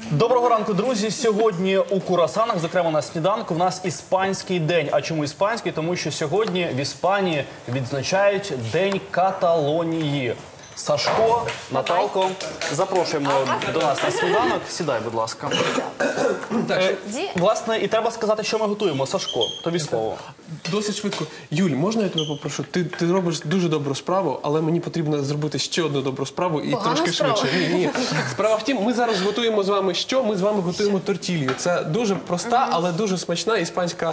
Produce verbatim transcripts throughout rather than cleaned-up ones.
Доброго ранку, друзі. Сьогодні у Курасанах, зокрема на сніданку, в нас іспанський день. А чому іспанський? Тому що сьогодні в Іспанії відзначають День Каталонії. Сашко, Наталко, запрошуємо до нас на сніданок. Сідай, будь ласка. Е, власне, і треба сказати, що ми готуємо. Сашко, тобі слово. Досить швидко. Юль, можна я тебе попрошу? Ти, ти робиш дуже добру справу, але мені потрібно зробити ще одну добру справу і Погана трошки справа. швидше. Ні, ні. Справа в тім, ми зараз готуємо з вами що? Ми з вами готуємо тортілью. Це дуже проста, але дуже смачна іспанська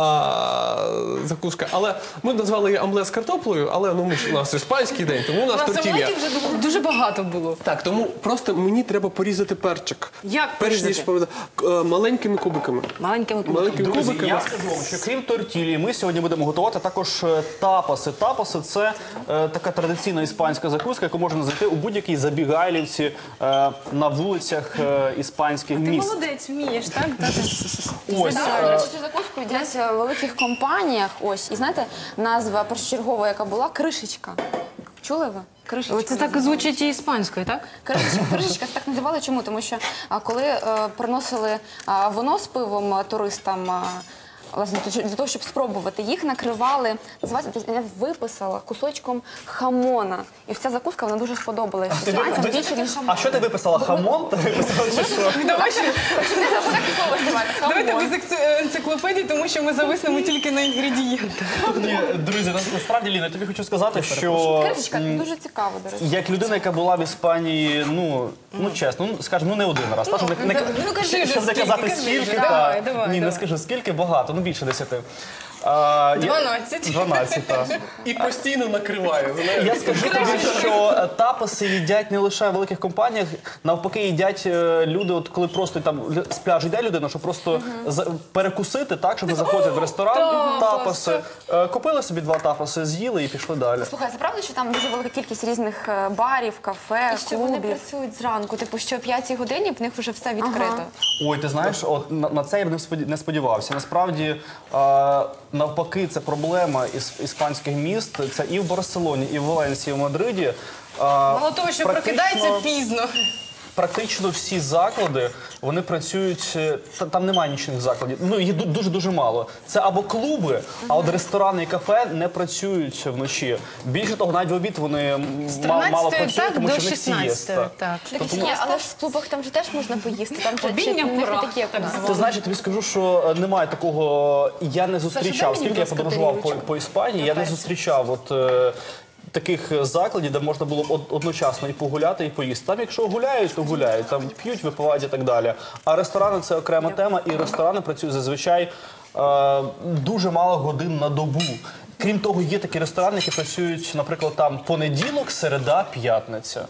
а, закуска. Але ми назвали її омлет з картоплею, але ну, ми ж, у нас іспанський день, тому у нас тортілля. вже дуже багато було. Так, тому просто мені треба порізати перчик. Як Перш ніж порізати? поведе- Е, маленькими кубиками. Маленькими кубиками. Маленькими Друзі, кубиками. я скажу вам, що крім тортілі, ми сьогодні будемо готувати також е, тапаси. Тапаси – це е, така традиційна іспанська закуска, яку можна знайти у будь-якій забігайлівці е, на вулицях е, іспанських Ти міст. молодець, вмієш, так? Ось, До е, речі, цю закуску їдять в великих компаніях. Ось, і знаєте, назва першочергова, яка була, кришечка. Чули ви? Кришечка. Це так звучить і іспанською, так? Кришечка, кришечка так називали. Чому? Тому що а, коли е, приносили а, вино з пивом а, туристам, а, власне, то- для того, щоб спробувати, їх накривали, називається, я виписала кусочком хамона. І ця закуска, вона дуже сподобалась. ти ви- Іспанцям ви- більше, ніж хамон. а що ти виписала? Хамон? Ти виписала чи що? Давай ще- Так слово називається, Давайте хамон. без екс- енциклопедії, тому що ми зависнемо тільки на інгредієнти. Ні, друзі, нас- насправді, Ліна, я тобі хочу сказати, що Кришечка дуже цікава, до речі. як людина, яка була в Іспанії, ну, ну чесно, ну, скажімо, ну не один раз. та, щоб не- не- ну, кажи вже щоб не скільки, казати кажи скільки, вже. та. Давай, давай, Ні, не давай. скажу скільки, багато, ну більше десяти. А, я- Дванадцять. дванадцять, так. І постійно накриваю. знаєш. Я скажу тобі, що е, тапаси їдять не лише в великих компаніях, навпаки їдять е, люди, от коли просто там л- з пляжу йде людина, щоб просто за- перекусити, так, щоб не заходять в ресторан, тапаси. Е, Купили собі два тапаси, з'їли і пішли далі. Слухай, це правда, що там дуже велика кількість різних е, барів, кафе, І що вони клубів? працюють зранку, типу, що о п'ятій годині в них вже все відкрито. Ой, ти знаєш, от на, на це я б не споді- не сподівався. Насправді, е, навпаки, це проблема із іспанських міст. Це і в Барселоні, і в Валенсії, і в Мадриді. Е, Мало того, що практично- прокидається пізно. Практично всі заклади, вони працюють, е, та- там немає нічних закладів, ну їх дуже-дуже мало. Це або клуби, а от ресторани і кафе не працюють вночі. Більше того, навіть в обід вони м, ма- мало тринадцятої, працюють, так, тому до що в них шістнадцятої, сієста. так. Так, ні, але ж в клубах там же теж можна поїсти. Там же Обідня чи- в них пора, не такі, як у так нас. Ти знаєш, я тобі скажу, що е, немає такого, я не зустрічав, мені, скільки будь я ласка, подорожував по, тарілочку. по Іспанії, я не зустрічав от, е, таких закладів, де можна було б од- одночасно і погуляти, і поїсти. Там, якщо гуляють, то гуляють, там п'ють, випивають і так далі. А ресторани – це окрема тема, і ресторани працюють зазвичай е, дуже мало годин на добу. Крім того, є такі ресторани, які працюють, наприклад, там понеділок, середа, п'ятниця.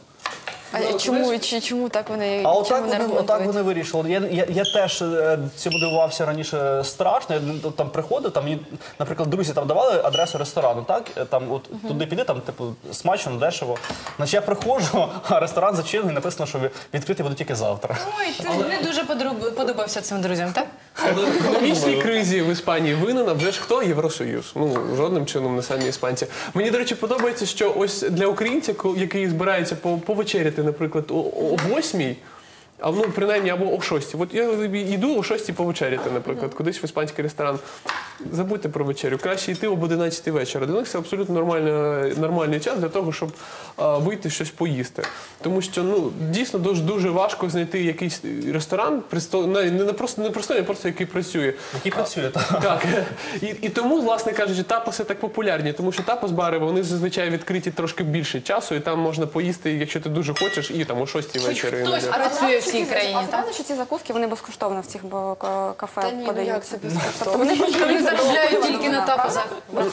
А чому, чи, чому так вони, А чим отак вони вони, отак аргументують? вони вирішили. Я, я, я теж е, цьому дивувався раніше страшно. Я ну, там приходив, там мені, наприклад, друзі там давали адресу ресторану, так? Е, Там от туди піди, там типу смачно, дешево. Значить я приходжу, а ресторан зачинений, написано, що відкритий буде тільки завтра. Ой, ти не дуже подроб- подобався цим друзям, так? Але в економічній кризі в Іспанії винена вже ж хто? Євросоюз. Ну, жодним чином не самі іспанці. Мені, до речі, подобається, що ось для українця, ко- який збирається по- повечеряти, наприклад, о, о восьмій, а ну, принаймні, або о шостій. От я йду о шостій повечеряти, наприклад, кудись в іспанський ресторан. Забудьте про вечерю. Краще йти об одинадцятій вечора. Для них це абсолютно нормальна, нормальний час для того, щоб а, вийти щось поїсти. Тому що ну, дійсно дуже, дуже важко знайти якийсь ресторан, присто- не, не просто не простой, а просто який працює. Який працює, так? Так. І, і тому, власне кажучи, тапоси так популярні, тому що тапос-бари, вони зазвичай відкриті трошки більше часу, і там можна поїсти, якщо ти дуже хочеш, і там о шостій вечора. хтось іноді. працює в цій ці- країні, А так? правда, що ці закуски, вони безкоштовно в цих бо- ка- кафе Та ні, ну подають? як це Тобто безкоштовно? вони просто Вони заробляють безкоштовно, тільки на правда? тапосах.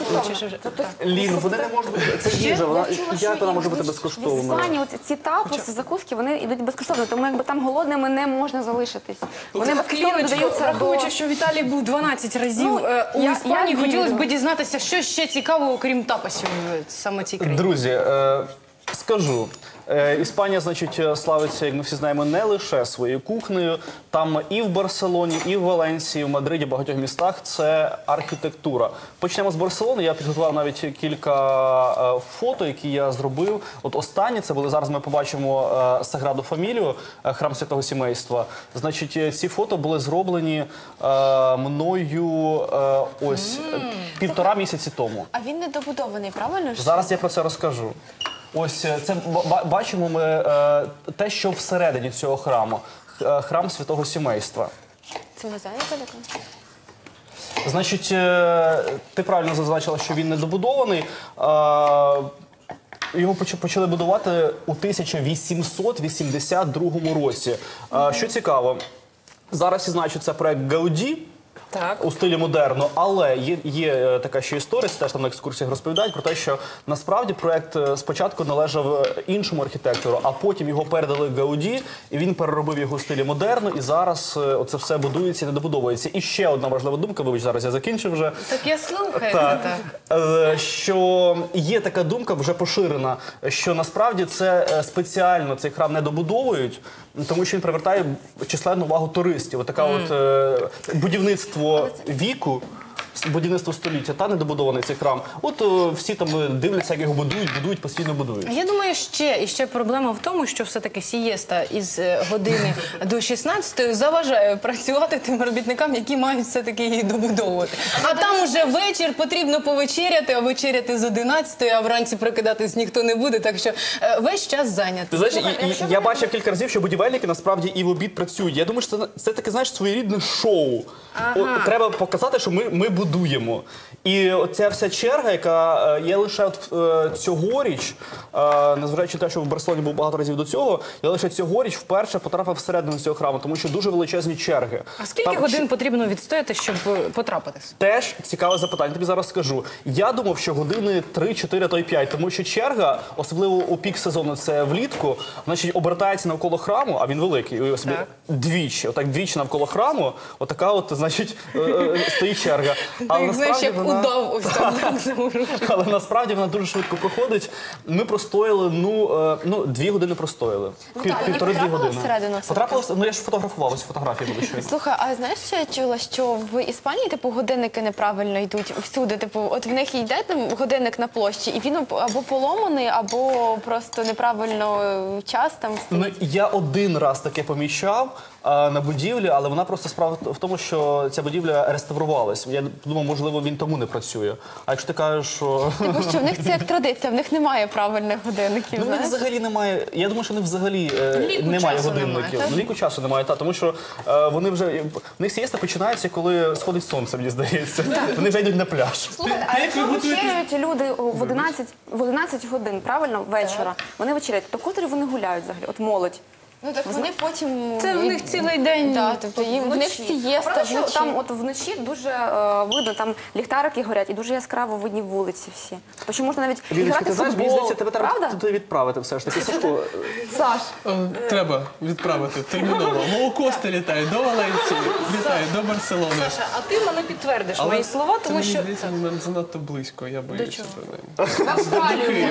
Лін, вони не можуть бути. Це їжа, вона як вона може бути В безкоштовною? Іспанії от ці тапоси, закуски, вони йдуть безкоштовно, тому якби там голодними не можна залишитись. Вони безкоштовно Кліночко, додаються до... враховуючи, що Віталій був дванадцять разів Ну, е, у я- Іспанії, я вірю. хотілося б дізнатися, що ще цікавого, окрім тапасів, е, саме цій країні. Друзі, е, Скажу. Е, Іспанія, значить, славиться, як ми всі знаємо, не лише своєю кухнею. Там і в Барселоні, і в Валенсії, в Мадриді, в багатьох містах це архітектура. Почнемо з Барселони. Я підготував навіть кілька е, фото, які я зробив. От останні, це були, зараз ми побачимо е, Саграду Фамілію, е, храм Святого Сімейства. Значить, е, ці фото були зроблені е, мною е, ось е, півтора місяці тому. А він недобудований, правильно ж? Зараз я про це розкажу. Ось е, це ба- бачимо ми е, те, що всередині цього храму. Х- е, Храм Святого Сімейства. Це не знаю, далеко. Значить, е, ти правильно зазначила, що він недобудований. Е, Його поч- почали будувати у тисяча вісімсот вісімдесят другому році. Е, Що цікаво, зараз я знаю, що це проект Гауді. Так. У стилі модерну, але є, є е, така ще історія, це теж там на екскурсіях розповідають про те, що насправді проект е, спочатку належав е, іншому архітектору, а потім його передали Гауді, і він переробив його у стилі модерну, і зараз е, оце все будується і не добудовується. І ще одна важлива думка, вибач, зараз я закінчив вже. Так я слухаю. Так. Так. Е, Що є така думка вже поширена, що насправді це е, спеціально цей храм не добудовують, тому що він привертає численну увагу туристів. Отака от е, будівництво віку, будівництво століття та недобудований цей храм. От е, всі там е, дивляться, як його будують, будують, постійно будують. Я думаю, ще, і ще проблема в тому, що все-таки сієста із е, години до шістнадцятої заважає працювати тим робітникам, які мають все-таки її добудовувати. А там уже вечір, потрібно повечеряти, а вечеряти з одинадцятої, а вранці прокидатись ніхто не буде, так що е, весь час зайнятий. Ти знаєш, і, і, я бачив кілька разів, що будівельники насправді і в обід працюють. Я думаю, що це, це таке, знаєш, своєрідне шоу. От, треба показати, що ми, ми будуємо. І оця вся черга, яка е, є лише от, е, цьогоріч, е, незважаючи на те, що в Барселоні був багато разів до цього, я лише цьогоріч вперше потрапив всередину цього храму, тому що дуже величезні черги. А скільки Там годин потрібно відстояти, щоб е, потрапити? Теж цікаве запитання, тобі зараз скажу. Я думав, що години три-чотири, то й п'ять, тому що черга, особливо у пік сезону, це влітку, значить, обертається навколо храму, а він великий, уяви собі, Так. двічі, отак двічі навколо храму, отака от, значить, е, е, стоїть черга. Але Як, знаєш, насправді як вона... удав ось так, так заморожений. Але насправді вона дуже швидко проходить. Ми простояли, ну, е, ну дві години простояли. Ну Пів- так, Півтори-дві потрапила години. всередину все-таки? Потрапила, ну я ж фотографував, ось фотографії були ще. Слухай, а знаєш, що я чула, що в Іспанії типу годинники неправильно йдуть всюди. Типу, от в них йде там годинник на площі, і він або поломаний, або просто неправильно е, час там Ну, стоїть. я один раз таке помічав а, на будівлі, але вона просто справа в тому, що ця будівля реставрувалась. Я думав, можливо, він тому не працює. А якщо ти кажеш, що Типу, що в них це як традиція, в них немає правильних годинників. ну, в них знаєш? взагалі немає. Я думаю, що в них взагалі е, Ліку немає часу годинників. немає, Ну, ліку часу немає, та тому що е, вони вже в них сієста починається, коли сходить сонце, мені здається. Вони вже йдуть на пляж. Слухайте, а якщо вечеряють люди в одинадцять, в одинадцять годин, правильно, вечора, вони вечеряють, то котрі вони гуляють взагалі, от молодь? Ну так вони потім... Це в них цілий день. Да, тобто їм, в них сієста Правда, що вночі. там от вночі дуже е, видно, там ліхтарики горять і дуже яскраво видні вулиці всі. Тобто що можна навіть і Ліночка, грати ти в знаєш, мені футбол. здається, тебе треба Правда? туди відправити все ж таки. Сашко, Саш, Е, Треба відправити терміново. Лоукости літають до Валенції, літають до Барселони. Саша, а ти мене підтвердиш мої слова, це тому мені що... здається, мене занадто близько, я боюся. чого? принаймні. в Австралію.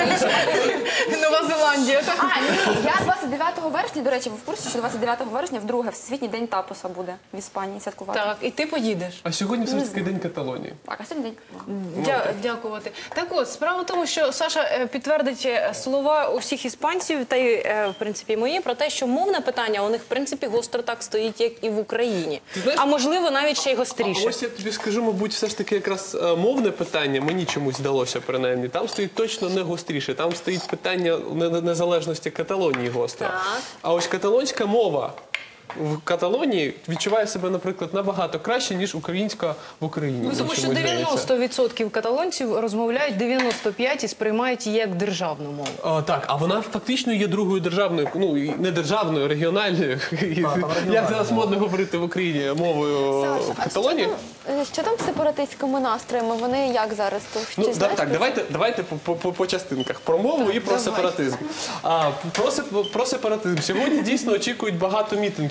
Нова Зеландія. А, ні, я двадцять дев'ятого вересня, до речі, ви в курсі, що двадцять дев'ятого вересня вдруге Всесвітній день тапоса буде в Іспанії святкувати. Так, і ти поїдеш. А сьогодні все ж таки день Каталонії. Так, а сьогодні день. Дя- дякувати. Так от, справа в тому, що Саша е, підтвердить е, слова усіх іспанців, та й, е, в принципі, мої, про те, що мовне питання у них, в принципі, гостро так стоїть, як і в Україні. знаєш- А можливо, навіть ще й А гостріше. ось я тобі скажу, мабуть, все ж таки якраз е, мовне питання, мені чомусь здалося, принаймні. Там стоїть точно не гостріше, там стоїть питання не- не- незалежності Каталонії гостро. Так. А ось каталонська мова в Каталонії відчуває себе, наприклад, набагато краще, ніж українська в Україні. Ну, тому мені що чомусь здається. дев'яносто відсотків каталонців розмовляють, дев'яносто п'ять відсотків і сприймають її як державну мову. А, так, а вона фактично є другою державною, ну і не державною, регіональною. Як зараз модно говорити в Україні мовою Саша, в а що Каталонії? там, е, що там з сепаратистськими настроями? Вони як зараз? То, Ну, чи да, знаєш так, ти? давайте, давайте по, по, по, по частинках. Про мову і про сепаратизм. А, про, сеп- про сепаратизм. Сьогодні дійсно очікують багато мітингів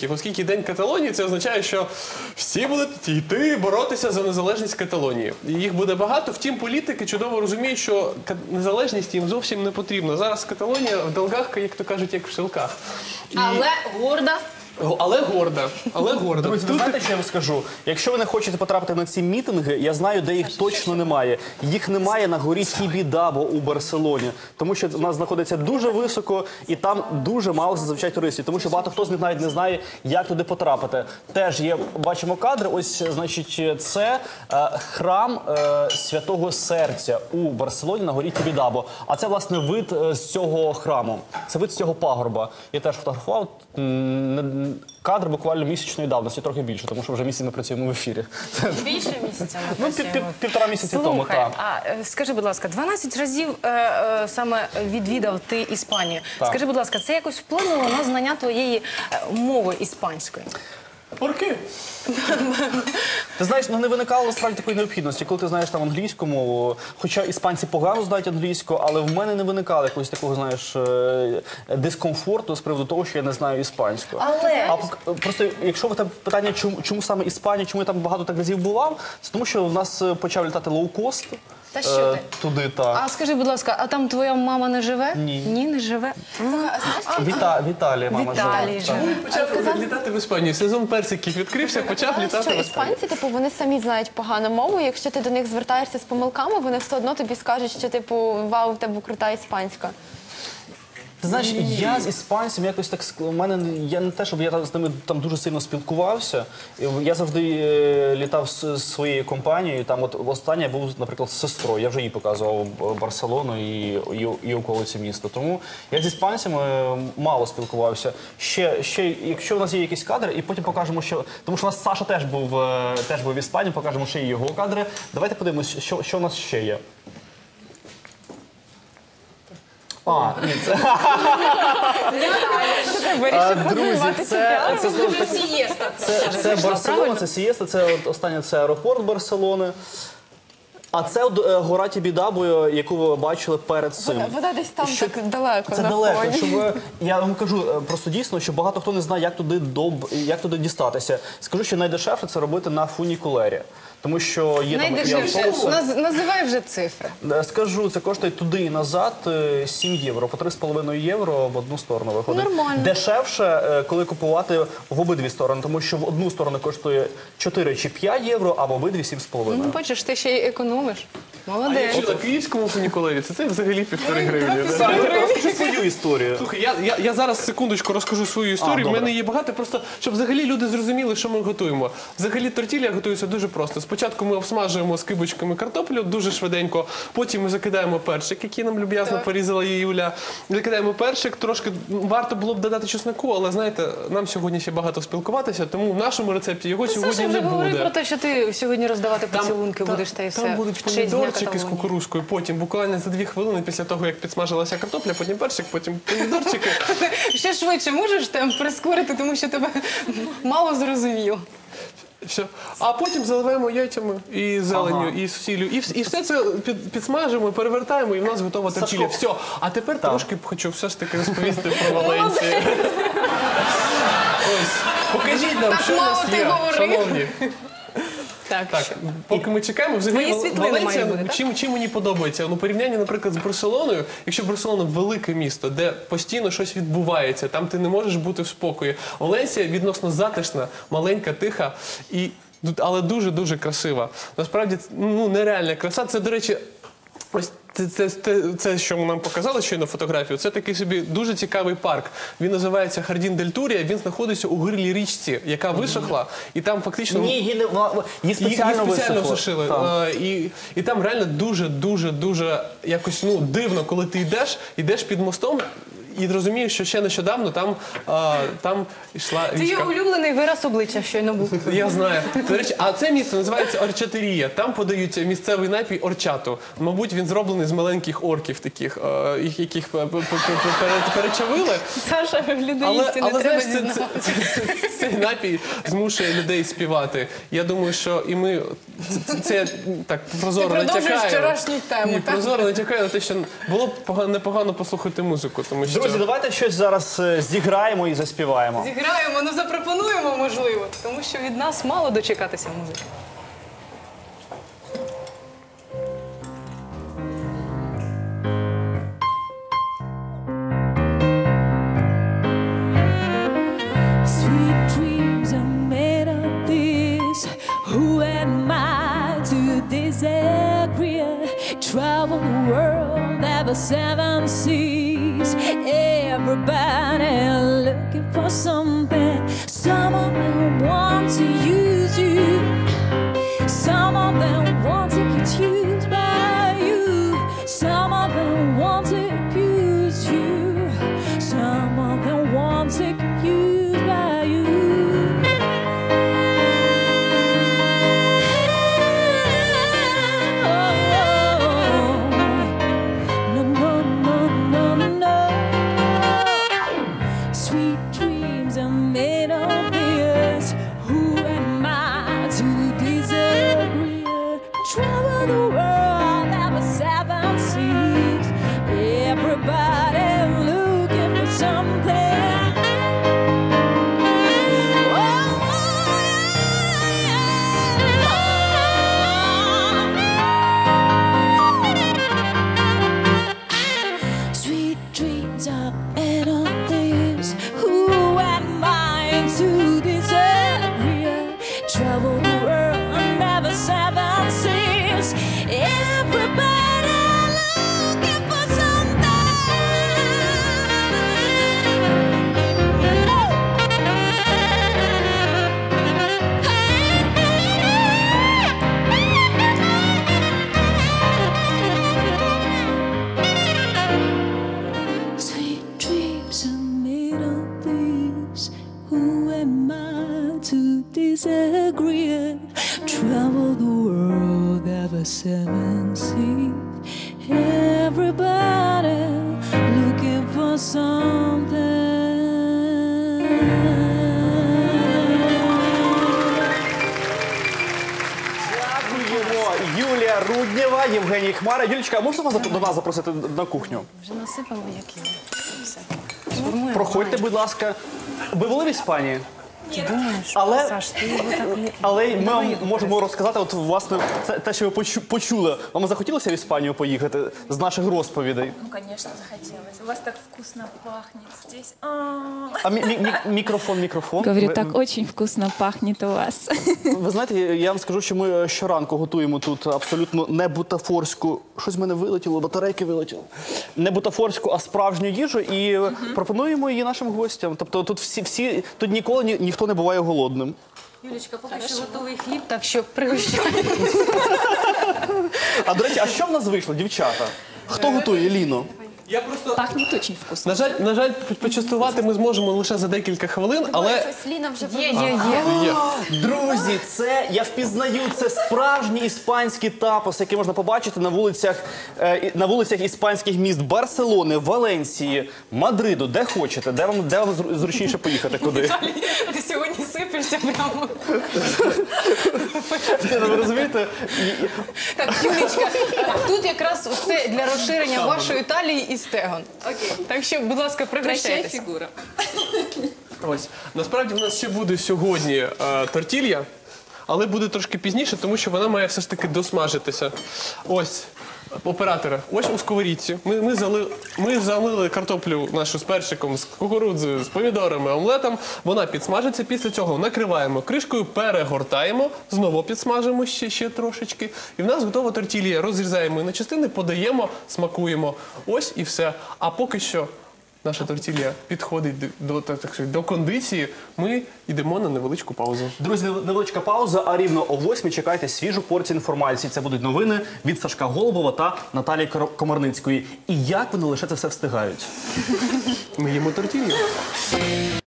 стосунків, оскільки День Каталонії це означає, що всі будуть йти боротися за незалежність Каталонії. І їх буде багато, втім політики чудово розуміють, що ка- незалежність їм зовсім не потрібна. Зараз Каталонія в долгах, як то кажуть, як в шелках. І- Але горда. Але горда, але горда. Друзі, ви Тут знаєте, що я вам скажу? Якщо ви не хочете потрапити на ці мітинги, я знаю, де їх точно немає. Їх немає на горі Тібідабо у Барселоні, тому що вона знаходиться дуже високо і там дуже мало зазвичай туристів, тому що багато хто з них навіть не знає, як туди потрапити. Теж є, бачимо кадри, ось, значить, це е, храм е, Святого Серця у Барселоні на горі Тібідабо. А це, власне, вид е, з цього храму. Це вид з цього пагорба. Я теж фотографував. М, не- Кадр буквально місячної давності, трохи більше, тому що вже місяць ми працюємо в ефірі. Більше місяця ми Ну, пів- працюємо. пів- півтора місяці тому, Слухай, так. а е, скажи, будь ласка, дванадцять разів е, е, саме відвідав ти Іспанію. Так. Скажи, будь ласка, це якось вплинуло на знання твоєї е, мови іспанської? порки. Ти знаєш, ну не виникало насправді такої необхідності, коли ти знаєш там англійську мову. Хоча іспанці погано знають англійську, але в мене не виникало якогось такого, знаєш, е, дискомфорту з приводу того, що я не знаю іспанську. Але- А пок- просто, якщо ви там питання, чому, чому саме Іспанія, чому я там багато так разів бував, це тому що в нас е, почав літати лоукост. Та що е, ти? Туди, так. А скажи, будь ласка, а там твоя мама не живе? Ні. Ні, не живе. Віта, Віталія, мама Віталій живе. живе. Почав літати в Іспанію. Сезон персиків відкрився, почав Казали, літати що в Іспанію. іспанці, типу, вони самі знають погану мову. Якщо ти до них звертаєшся з помилками, вони все одно тобі скажуть, що типу вау, в тебе крута іспанська. Ти знаєш, я з іспанцями якось так ск- у мене не- я не те, щоб я там з ними там дуже сильно спілкувався. І Я завжди е, літав з з своєю компанією. Там, от останнє я був, наприклад, з сестрою. Я вже їй показував е, Барселону і, і, і околиці міста. Тому я з іспанцями е, мало спілкувався. Ще, ще, якщо у нас є якісь кадри, і потім покажемо, що тому що у нас Саша теж був е, теж був в Іспанії, покажемо ще й його кадри. Давайте подивимось, що, що у нас ще є. А, ні, це А, друзі, це, це знову ж таки. Сієста. Це, це Барселона, це Сієста, це от останнє це аеропорт Барселони. А це от, е, гора Тібідабо, яку ви бачили перед цим. Вона, вона десь там Що- так далеко Це на далеко. фоні. Щоб, ви- я вам кажу е, просто дійсно, що багато хто не знає, як туди доб, як туди дістатися. Скажу, що найдешевше це робити на фунікулері. Тому що є там і Найдешевше. автобуси. Наз- Називай вже цифри. Е, Скажу, це коштує туди і назад е, сім євро, по три з половиною євро в одну сторону виходить. Нормально. Дешевше, е, коли купувати в обидві сторони, тому що в одну сторону коштує чотири чи п'ять євро, а в обидві сім з Ну, половиною. бачиш, ти ще й економиш. А Молодець. якщо на київському фунікулері, це, це взагалі півтори гривні. да? Сань, розкажи свою історію. Слухай, я, я, я зараз секундочку розкажу свою історію. А, В мене добре. є багато, просто щоб взагалі люди зрозуміли, що ми готуємо. Взагалі тортілля готується дуже просто. Спочатку ми обсмажуємо з кибочками картоплю дуже швиденько, потім ми закидаємо перчик, який нам люб'язно порізала її Юля. Закидаємо перчик, трошки варто було б додати чесноку, але знаєте, нам сьогодні ще багато спілкуватися, тому в нашому рецепті його сьогодні Саша вже не говорив буде. про те, що ти сьогодні роздавати поцілунки будеш та і все. Там будуть в честь Дня помідорчики з Каталонії. кукурузкою, потім буквально за дві хвилини після того, як підсмажилася картопля, потім перчик, потім помідорчики. Ще швидше можеш там прискорити, тому що тебе мало зрозуміло. Все. А потім заливаємо яйцями і зеленню, Ага. і сіллю. І, вс- і все це під, підсмажимо, перевертаємо, і в нас готова тортілля. Все. А тепер трошки б хочу все ж таки розповісти про Валенцію. Ось. Покажіть нам, Так що у нас мало ти є, говорив. шановні. Так, Так, поки ми чекаємо, взагалі Твої Вал- світлини Валенція, мають бути, так? чим, чим мені подобається? Ну, порівняння, наприклад, з Барселоною, якщо Барселона велике місто, де постійно щось відбувається, там ти не можеш бути в спокої. Валенсія відносно затишна, маленька, тиха і але дуже-дуже красива. Насправді, ну, нереальна краса. Це, до речі, ось це, це, це, це, що нам показали щойно фотографію, це такий собі дуже цікавий парк. Він називається Хардін дель Турія, він знаходиться у гирлі річці, яка висохла, і там фактично... Ні, її, не- вона- її Їх спеціально, їх спеціально висохло. сушили. Так. Е, і, і там реально дуже, дуже, дуже якось ну, дивно, коли ти йдеш, йдеш під мостом і розумієш, що ще нещодавно там, е, там йшла це річка. його улюблений вираз обличчя щойно був. Я знаю. До речі, а це місце називається Орчатерія. Там подають місцевий напій орчату. Мабуть, він зроблений з маленьких орків таких, е, їх- яких пе- пе- пе- пе- перечавили. Саша в Але, людоїсті не але треба знаєш, це, це, дізнаватися. це, це, це напій змушує людей співати. Я думаю, що і ми це, це так прозоро Ти продовжуєш натякаємо. вчорашню тему, Ні, так? прозоро натякає на те, що було б погано- непогано послухати музику, тому що Друзі, давайте щось зараз е, зіграємо і заспіваємо. Зіграємо, ну запропонуємо, можливо, тому що від нас мало дочекатися музики. Sweet dreams are made of this. Who am I to disagree? Travel the world, ever seven seas. Everybody looking for something. Some of them want to use you. Some of them want to get used by you. Some of them want to abuse you. Some of them want to get used by you. No, no, no, no, no. Sweet dreams are made of this. Who am I to disagree? Travel the world, ever seven seas. Everybody looking for something. Sweet dreams are made of this. Who am I to disagree? Travel the world and never seven seas. Everybody looking for something. Sweet dreams are made of these. Who am I to disagree? Travel the world, ever seven seas. Everybody looking for something. Дякуємо. Юлія Руднєва, Євгеній Хмара. Юлічка, а можна вас до нас запросити на кухню? Вже насипемо, як його. Все. Сформуємо. Проходьте, будь ласка. Ви були в Іспанії? Ти думаєш, Але- Саш, ти його так... Але ми Давай вам його можемо розказати, от власне, це те, що ви почу- почули. Вам захотілося в Іспанію поїхати з наших розповідей? Ну, конечно, захотелось. У вас так вкусно пахнет здесь. А, А мі- мі- мі- мікрофон, мікрофон. Говорю, Ви- так очень вкусно пахнет у вас. Ви знаєте, я вам скажу, що ми щоранку готуємо тут абсолютно не бутафорську, щось в мене вилетіло, батарейки вилетіло. Не бутафорську, а справжню їжу і пропонуємо її нашим гостям. Тобто тут всі, всі тут ніколи ні, ніхто не буває голодним. Юлічка, поки що готовий хліб, так що пригощай. А до речі, а що в нас вийшло, дівчата? Хто готує, Ліно? я просто Пахнет очень вкусно. на жаль, на жаль, почастувати ми зможемо лише за декілька хвилин, але Щось Ліна вже Є, є, є. є. Друзі, це я впізнаю. Це справжній іспанський тапос, який можна побачити на вулицях е, і- на вулицях іспанських міст Барселони, Валенсії, Мадриду, де хочете, де вам де вам зру- зручніше поїхати, куди. Ти сьогодні сипешся прямо. Ви розумієте? Так, Юлічка, тут якраз все для розширення вашої талії і стегон. Окей. Так що, будь ласка, пригощайтеся. фігура. Ось насправді в нас ще буде сьогодні е, тортілья, але буде трошки пізніше, тому що вона має все ж таки досмажитися. Ось. Оператора, ось у сковорідці. Ми, ми, зали, ми залили картоплю нашу з перчиком, з кукурудзою, з помідорами, омлетом. Вона підсмажиться. Після цього накриваємо кришкою, перегортаємо, знову підсмажимо ще, ще трошечки. І в нас готова тортілья. Розрізаємо її на частини, подаємо, смакуємо. Ось і все. А поки що наша тортілья підходить до, до, так сказати, до кондиції, ми йдемо на невеличку паузу. Друзі, невеличка пауза, а рівно о восьмій чекайте свіжу порцію інформації. Це будуть новини від Сашка Голубова та Наталії Кор- Комарницької. І як вони лише це все встигають? Ми їмо тортілью.